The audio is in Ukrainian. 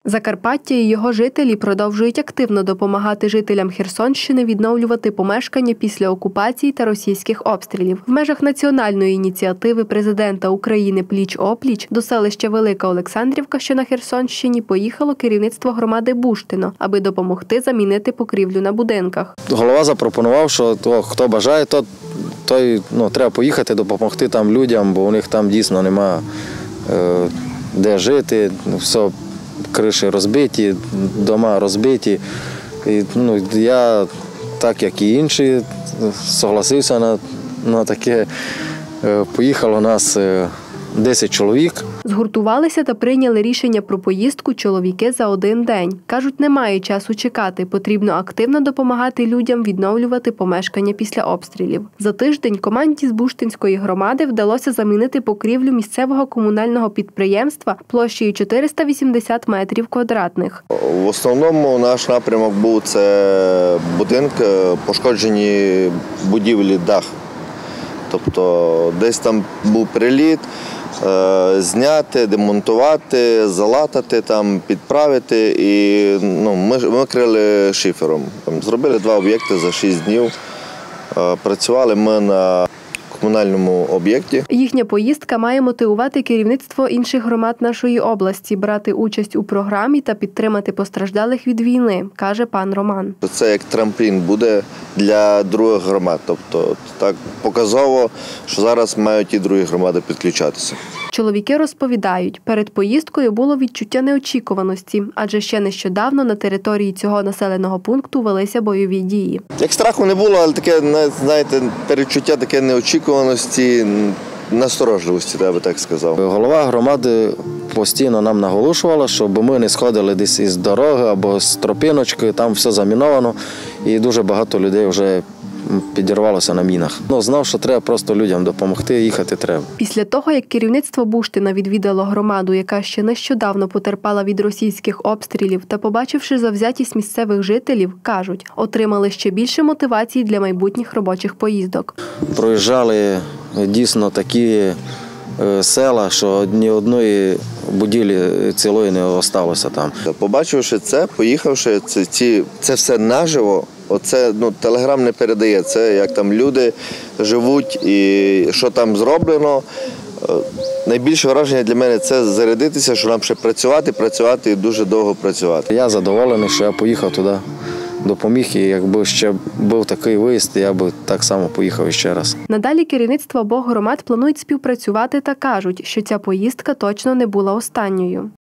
Закарпаття і його жителі продовжують активно допомагати жителям Херсонщини відновлювати помешкання після окупації та російських обстрілів. В межах національної ініціативи президента України «Пліч-опліч» до селища Велика Олександрівка, що на Херсонщині, поїхало керівництво громади Буштино, аби допомогти замінити покрівлю на будинках. Голова запропонував, що хто бажає, той треба поїхати, допомогти там людям, бо у них там дійсно немає де жити, все. Криші розбиті, дома розбиті. І, я, так як і інші, согласився на таке. Поїхало нас 10 чоловік. Згуртувалися та прийняли рішення про поїздку чоловіки за один день. Кажуть, немає часу чекати, потрібно активно допомагати людям відновлювати помешкання після обстрілів. За тиждень команді з Буштинської громади вдалося замінити покрівлю місцевого комунального підприємства площею 480 метрів квадратних. В основному наш напрямок був це будинки, пошкоджені будівлі, дах. Тобто десь там був приліт, зняти, демонтувати, залатати, підправити. І ми викрили шифером. Зробили 2 об'єкти за 6 днів. Працювали ми на комунальному об'єкті. Їхня поїздка має мотивувати керівництво інших громад нашої області брати участь у програмі та підтримати постраждалих від війни, каже пан Роман. Це як трамплін буде для других громад. Тобто так показово, що зараз мають і другі громади підключатися. Чоловіки розповідають, перед поїздкою було відчуття неочікуваності, адже ще нещодавно на території цього населеного пункту велися бойові дії. Як страху не було, але таке, знаєте, передчуття таке неочікуваності, насторожливості, я би так сказав. Голова громади постійно нам наголошувала, щоб ми не сходили десь із дороги або з тропиночки, там все заміновано і дуже багато людей вже підірвалося на мінах. Знав, що треба просто людям допомогти, їхати треба. Після того, як керівництво Буштина відвідало громаду, яка ще нещодавно потерпала від російських обстрілів, та побачивши завзятість місцевих жителів, кажуть, отримали ще більше мотивації для майбутніх робочих поїздок. Проїжджали дійсно такі села, що ні одної будівлі цілої не залишилося там. Побачивши це, поїхавши, це все наживо, телеграм не передає, це як там люди живуть і що там зроблено. Найбільше враження для мене – це зарядитися, що нам ще працювати і дуже довго працювати. Я задоволений, що я поїхав туди, допоміг, і якби ще був такий виїзд, я б так само поїхав ще раз. Надалі керівництво обох громад планують співпрацювати та кажуть, що ця поїздка точно не була останньою.